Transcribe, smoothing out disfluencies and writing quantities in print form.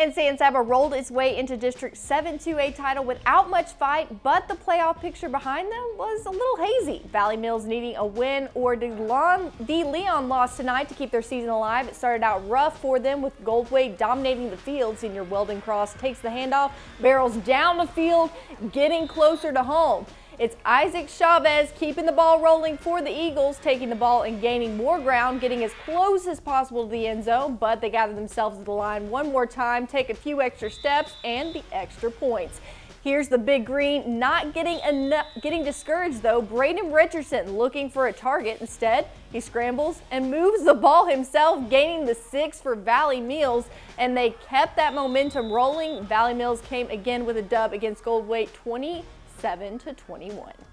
And San Saba rolled its way into District 7 2A title without much fight, but the playoff picture behind them was a little hazy. Valley Mills needing a win or De Leon lost tonight to keep their season alive. It started out rough for them with Goldthwaite dominating the field. Senior Weldon Cross takes the handoff, barrels down the field, getting closer to home. It's Isaac Chavez keeping the ball rolling for the Eagles, taking the ball and gaining more ground, getting as close as possible to the end zone, but they gather themselves at the line one more time, take a few extra steps, and the extra points. Here's the Big Green not getting discouraged though. Braden Richardson looking for a target. Instead, he scrambles and moves the ball himself, gaining the 6 for Valley Mills, and they kept that momentum rolling. Valley Mills came again with a dub against Goldthwaite 27-21.